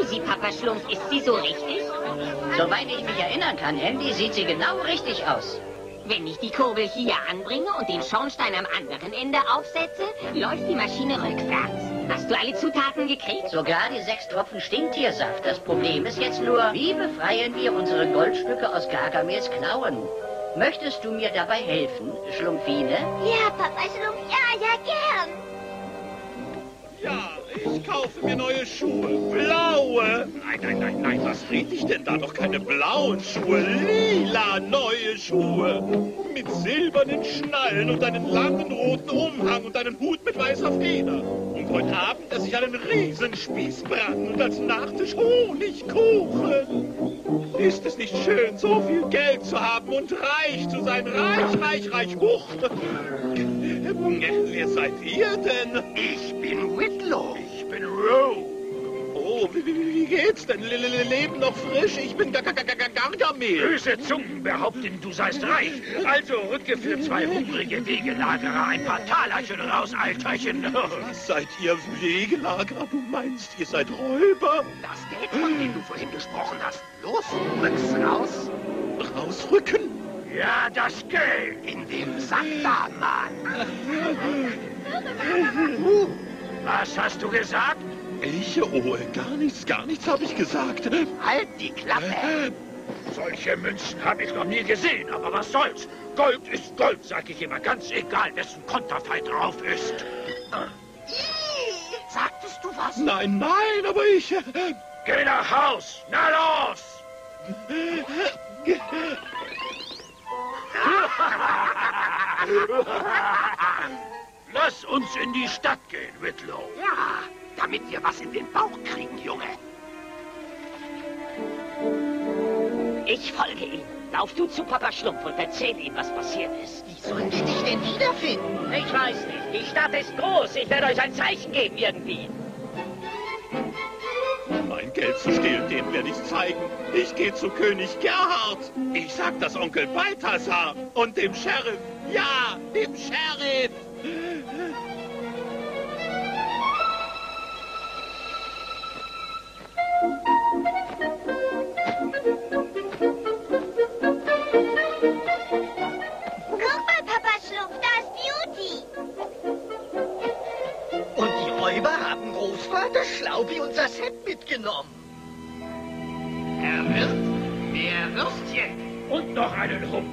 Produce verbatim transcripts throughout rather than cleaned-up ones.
sie, Papa Schlumpf? Ist sie so richtig? Soweit ich mich erinnern kann, Andy, sieht sie genau richtig aus. Wenn ich die Kurbel hier anbringe und den Schornstein am anderen Ende aufsetze, läuft die Maschine rückwärts. Hast du alle Zutaten gekriegt? Sogar die sechs Tropfen Stinktiersaft. Das Problem ist jetzt nur, wie befreien wir unsere Goldstücke aus Gargamels Klauen? Möchtest du mir dabei helfen, Schlumpfine? Ja, Papa Schlumpf, ja, ja, gern. Ja, ich kaufe mir neue Schuhe. Blaue. Nein, nein, nein, nein, was rede ich denn da? Doch keine blauen Schuhe. Lila neue Schuhe. Mit silbernen Schnallen und einen langen roten Umhang und einen Hut mit weißer Feder. Und heute Abend esse ich einen Riesenspießbraten und als Nachtisch Honigkuchen. Ist es nicht schön, so viel Geld zu haben und reich zu sein? Reich, reich, reich, hoch. Wer seid ihr denn? Ich bin Whitlow. Ich bin Roe. Oh, wie, wie, wie geht's denn? Le le Leben noch frisch? Ich bin Gar Gar Gar Gargamel. Böse Zungen behaupten, du seist reich. Also rücke für zwei hungrige Wegelagerer ein paar Talerchen raus, Alterchen. Was seid ihr Wegelagerer? Du meinst, ihr seid Räuber? Das Geld, von dem du vorhin gesprochen hast. Los, rück's raus. Rausrücken? Ja, das Geld in dem Sack da, Mann. Was hast du gesagt? Ich? Oh, gar nichts, gar nichts habe ich gesagt. Halt die Klappe. Solche Münzen habe ich noch nie gesehen, aber was soll's? Gold ist Gold, sag ich immer, ganz egal, wessen Konterfei drauf ist. Sagtest du was? Nein, nein, aber ich... Geh nach Haus, na los! Lass uns in die Stadt gehen, Whitlow. Ja, damit wir was in den Bauch kriegen, Junge. Ich folge ihm. Lauf du zu Papa Schlumpf und erzähl ihm, was passiert ist. Wie sollen die dich denn wiederfinden? Ich weiß nicht. Die Stadt ist groß. Ich werde euch ein Zeichen geben irgendwie. Mein Geld zu stehlen, dem werde ich zeigen. Ich gehe zu König Gerhard. Ich sag das Onkel Balthasar und dem Sheriff. Ja, dem Sheriff. Guck mal, Papa Schlumpf, da ist Beauty. Und die Räuber haben Großvater Schlaubi unser Set mitgenommen. Herr Wirt, mehr Würstchen. Und noch einen Humpen.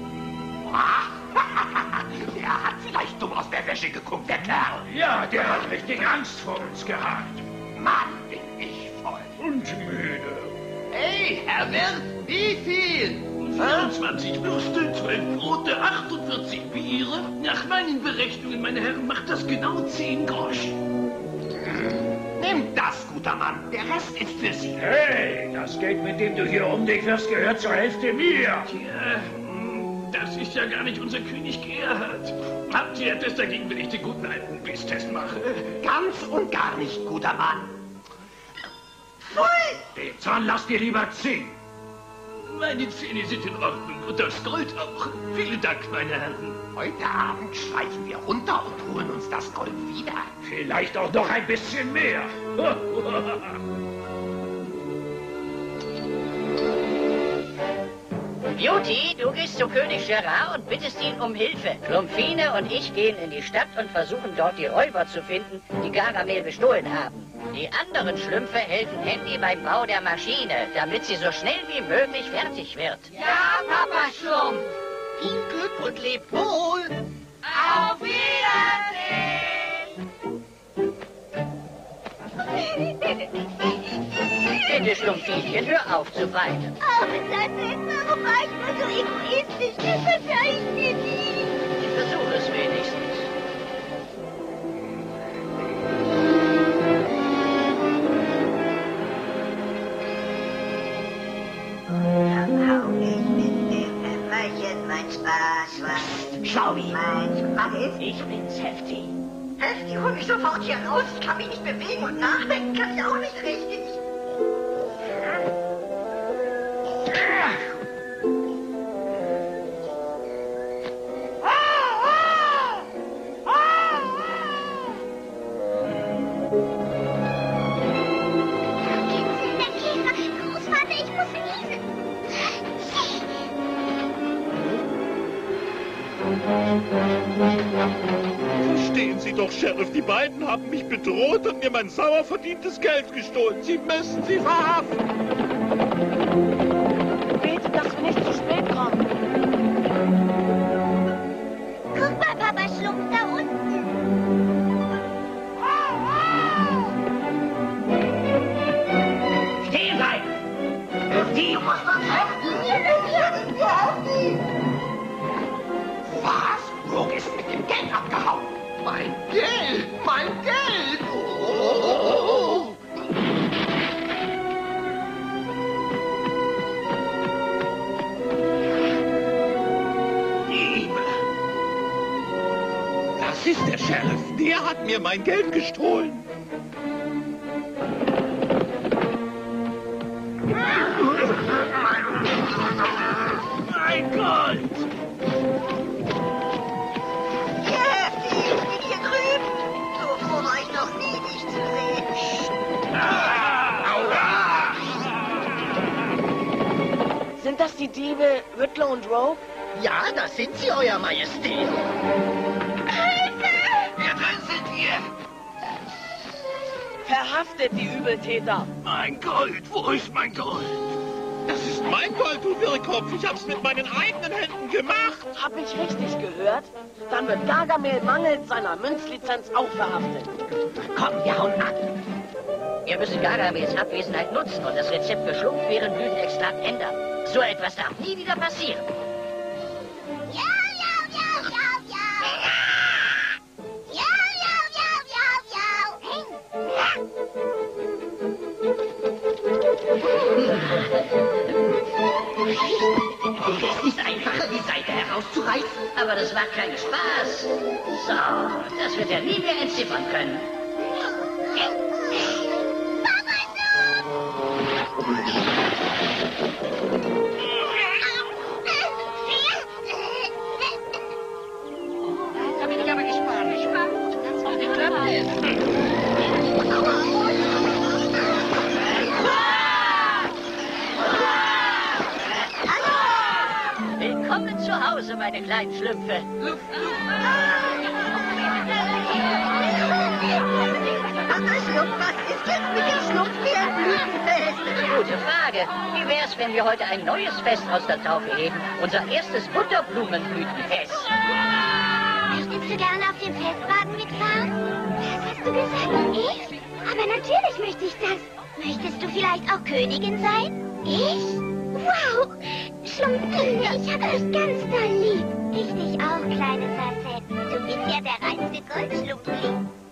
Der hat vielleicht dumm aus der Wäsche geguckt, der Kerl. Ja, der hat richtig Angst vor uns gehabt. Mann, bin ich voll. Und müde. Hey, Herr Wirt, wie viel? vierundzwanzig Würste, zwölf Brote, achtundvierzig Biere. Nach meinen Berechnungen, meine Herren, macht das genau zehn Grosch. Nehmt das, guter Mann. Der Rest ist für Sie. Hey, das Geld, mit dem du hier um dich wirfst, gehört zur Hälfte mir. Tja, das ist ja gar nicht unser König Gerhard. Habt ihr etwas dagegen, wenn ich den guten alten Bisstest mache? Ganz und gar nicht, guter Mann. Pfui! Den Zahn lasst ihr lieber ziehen. Meine Zähne sind in Ordnung und das Gold auch. Vielen Dank, meine Herren. Heute Abend schleichen wir runter und holen uns das Gold wieder. Vielleicht auch noch ein bisschen mehr. Beauty, du gehst zu König Gerard und bittest ihn um Hilfe. Schlumpfine und ich gehen in die Stadt und versuchen dort die Räuber zu finden, die Gargamel bestohlen haben. Die anderen Schlümpfe helfen Andy beim Bau der Maschine, damit sie so schnell wie möglich fertig wird. Ja, Papa Schlumpf. Viel Glück und lebt wohl. Auf Wiedersehen. Bitte, Schlumpfinchen, hör auf zu weinen. Ach, das ist, warum war ich nur so egoistisch? Das verzeihe ich dir nie. Ich versuche es wenigstens. Mein Spaß war. Schlaubi. Mein Spaß ist. Ich bin's, Hefti. Hefti, hol mich sofort hier raus. Ich kann mich nicht bewegen und nachdenken kann ich auch nicht richtig. doch, Sheriff. Die beiden haben mich bedroht und mir mein sauer verdientes Geld gestohlen. Sie müssen sie verhaften. Bete, dass wir nicht zu spät kommen. Guck mal, Papa Schlumpf, da unten. Stehen bleiben! Die muss man Was? Rogue ist mit dem Geld abgehauen. Mein Geld! Mein Geld! Oh. Diebe! Das ist der Sheriff. Der hat mir mein Geld gestohlen. Mein Gold! Ja, ich bin hier drüben. So froh war ich noch nie, dich zu sehen. Sind das die Diebe Riddler und Rogue? Ja, das sind sie, Euer Majestät. Wer drin sind wir? Verhaftet die Übeltäter. Mein Gold! Wo ist mein Gold? Das ist mein Gold, du Wirrkopf. Ich hab's mit meinen eigenen Händen gemacht. Hab ich richtig gehört? Dann wird Gargamel mangels seiner Münzlizenz auch verhaftet. Komm, wir hauen ab. Wir müssen Gargamels Abwesenheit nutzen und das Rezept für Schlumpfbeerenblütenextrakt ändern. So etwas darf nie wieder passieren. Ja, ja, ja, ja, ja. Ja, ja, ja, ja, ja. Es ist einfacher, die Seite herauszureißen. Aber das macht keinen Spaß. So, das wird er nie mehr entziffern können. Da bin ich aber gespannt. Ich war gut. Das hat geklappt. Willkommen zu Hause, meine kleinen Schlümpfe. Papa Schlumpf, was ist jetzt mit dem Schlumpfbeerenblütenfest? Gute Frage. Wie wär's, wenn wir heute ein neues Fest aus der Taufe heben? Unser erstes Butterblumenblütenfest. Möchtest du gerne auf dem Festwagen mitfahren? Was hast du gesagt? Ich? Aber natürlich möchte ich das. Möchtest du vielleicht auch Königin sein? Ich? Wow! Schlumpfine, ich hab dich ganz doll lieb. Ich dich auch, kleine Facette. Du bist ja der reinste Goldschlumpfling.